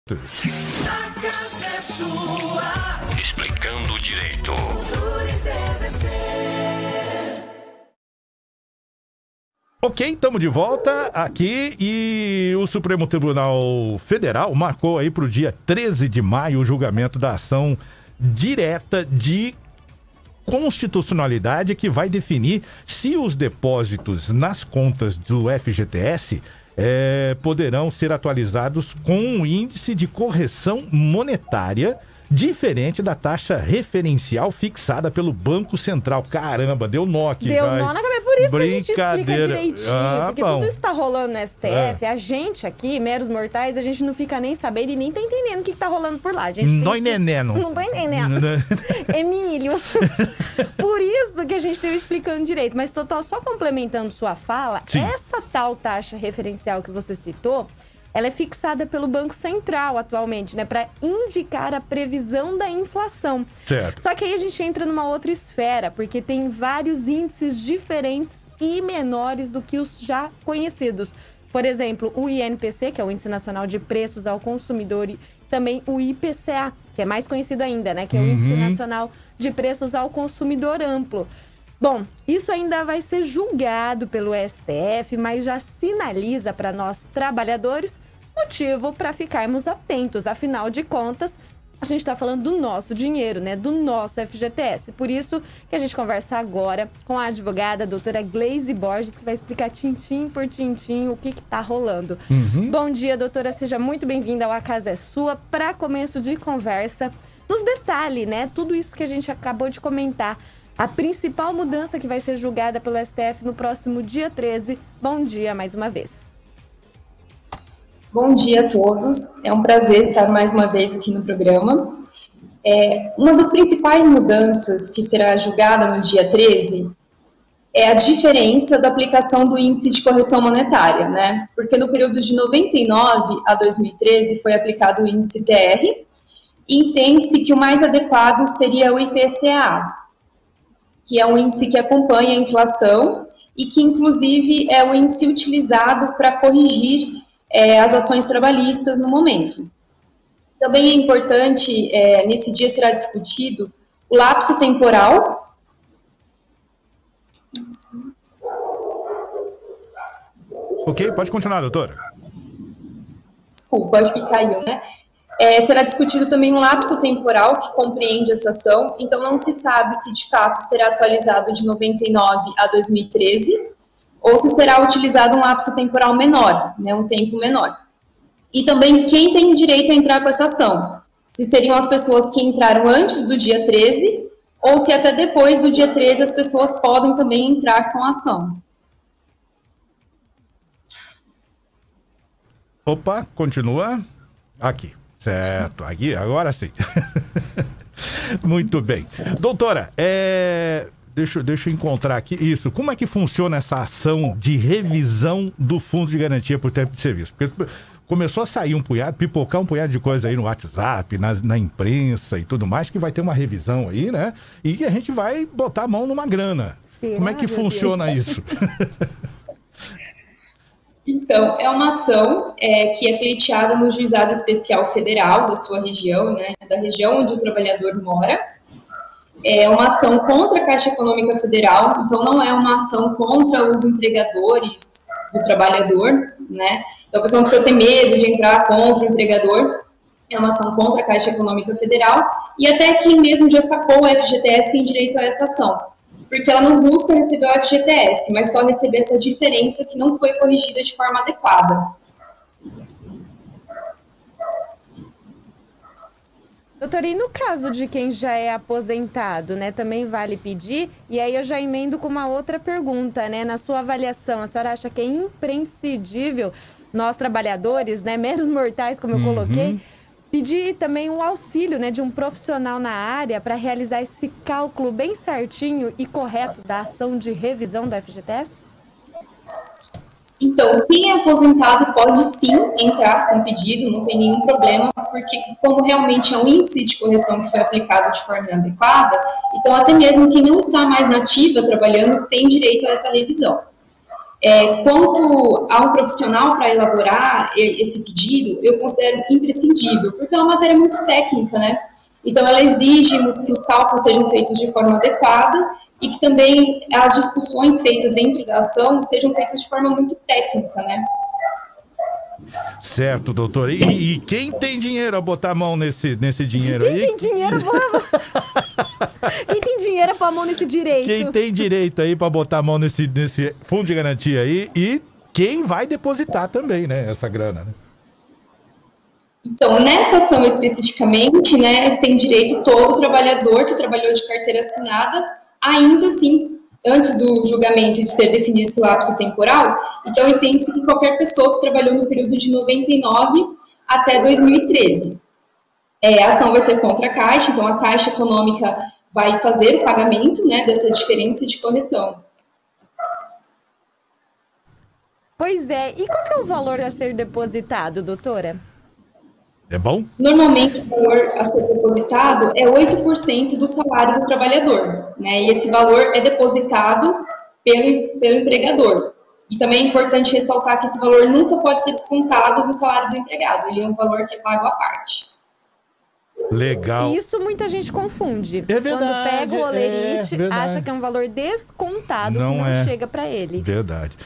A casa é sua. Explicando o direito. Ok, estamos de volta aqui e o Supremo Tribunal Federal marcou aí para o dia 13 de maio o julgamento da ação direta de constitucionalidade que vai definir se os depósitos nas contas do FGTS poderão ser atualizados com um índice de correção monetária diferente da taxa referencial fixada pelo Banco Central. Caramba, deu nó aqui. Deu nó na cabeça, por isso que a gente explica Brincadeira. direitinho. Porque bom. tudo isso tá rolando no STF. A gente aqui, meros mortais, a gente não fica nem sabendo e nem tá entendendo o que tá rolando por lá. A gente Não entendendo. Não tô entendendo. Emílio. Por isso que a gente teve explicando direito. Mas, Totó, só complementando sua fala, Sim. essa tal taxa referencial que você citou, ela é fixada pelo Banco Central atualmente, né? Para indicar a previsão da inflação. Certo. Só que aí a gente entra numa outra esfera, porque tem vários índices diferentes e menores do que os já conhecidos. Por exemplo, o INPC, que é o Índice Nacional de Preços ao Consumidor, e também o IPCA, que é mais conhecido ainda, né? Que é o Índice Nacional de Preços ao Consumidor Amplo. Bom, isso ainda vai ser julgado pelo STF, mas já sinaliza para nós trabalhadores motivo para ficarmos atentos. Afinal de contas, a gente está falando do nosso dinheiro, né? Do nosso FGTS. Por isso que a gente conversa agora com a advogada, a doutora Gleise Borges, que vai explicar tintim por tintim o que está rolando. Bom dia, doutora. Seja muito bem-vinda ao A Casa é Sua. Para começo de conversa, nos detalhe, né? Tudo isso que a gente acabou de comentar. A principal mudança que vai ser julgada pelo STF no próximo dia 13. Bom dia mais uma vez. Bom dia a todos. É um prazer estar mais uma vez aqui no programa. Uma das principais mudanças que será julgada no dia 13 é a diferença da aplicação do índice de correção monetária, né? Porque no período de 99 a 2013 foi aplicado o índice TR e entende-se que o mais adequado seria o IPCA, que é um índice que acompanha a inflação e que, inclusive, é o índice utilizado para corrigir as ações trabalhistas no momento. Também é importante, nesse dia será discutido o lapso temporal. Ok, pode continuar, doutora. Desculpa, acho que caiu, né? Será discutido também um lapso temporal que compreende essa ação, então não se sabe se de fato será atualizado de 99 a 2013 ou se será utilizado um lapso temporal menor, né, um tempo menor. E também quem tem direito a entrar com essa ação, se seriam as pessoas que entraram antes do dia 13 ou se até depois do dia 13 as pessoas podem também entrar com a ação. Opa, continua. Aqui. Certo, aqui, agora sim. Muito bem. Doutora, deixa eu encontrar aqui isso. Como é que funciona essa ação de revisão do Fundo de Garantia por Tempo de Serviço? Porque começou a sair pipocar um punhado de coisa aí no WhatsApp, na imprensa e tudo mais, que vai ter uma revisão aí, né? E a gente vai botar a mão numa grana. Será? Como é que funciona isso? Então, é uma ação que é pleiteada no Juizado Especial Federal da sua região, né, da região onde o trabalhador mora. É uma ação contra a Caixa Econômica Federal, então não é uma ação contra os empregadores do trabalhador, né? Então a pessoa não precisa ter medo de entrar contra o empregador. É uma ação contra a Caixa Econômica Federal e até quem mesmo já sacou o FGTS tem direito a essa ação. Porque ela não busca receber o FGTS, mas só receber essa diferença que não foi corrigida de forma adequada. Doutora, e no caso de quem já é aposentado, né, também vale pedir? E aí eu já emendo com uma outra pergunta, né? Na sua avaliação, a senhora acha que é imprescindível nós trabalhadores, né, meros mortais, como eu coloquei, pedir também um auxílio, né, de um profissional na área para realizar esse cálculo bem certinho e correto da ação de revisão do FGTS? Então, quem é aposentado pode sim entrar com pedido, não tem nenhum problema, porque como realmente é um índice de correção que foi aplicado de forma inadequada, então até mesmo quem não está mais na ativa trabalhando tem direito a essa revisão. Quanto a um profissional para elaborar esse pedido, eu considero imprescindível, porque é uma matéria muito técnica, né? Então, ela exige que os cálculos sejam feitos de forma adequada e que também as discussões feitas dentro da ação sejam feitas de forma muito técnica, né? Certo, doutor. E quem tem dinheiro a botar a mão nesse dinheiro aí? Quem tem dinheiro, quem tem dinheiro pra mão nesse direito? Quem tem direito aí pra botar a mão nesse fundo de garantia aí? E quem vai depositar também, né? Essa grana, né? Então, nessa ação especificamente, né, tem direito todo trabalhador que trabalhou de carteira assinada, ainda assim, antes do julgamento de ser definido esse lapso temporal. Então, entende-se que qualquer pessoa que trabalhou no período de 99 até 2013. A ação vai ser contra a Caixa, então a Caixa Econômica vai fazer o pagamento, né, dessa diferença de correção. Pois é. E qual que é o valor a ser depositado, doutora? É bom? Normalmente, o valor a ser depositado é 8% do salário do trabalhador, né? E esse valor é depositado pelo empregador. E também é importante ressaltar que esse valor nunca pode ser descontado do salário do empregado. Ele é um valor que é pago à parte. Legal. Isso muita gente confunde. É verdade. Quando pega o olerite, verdade. acha que é um valor descontado Não que não é. chega para ele. Verdade.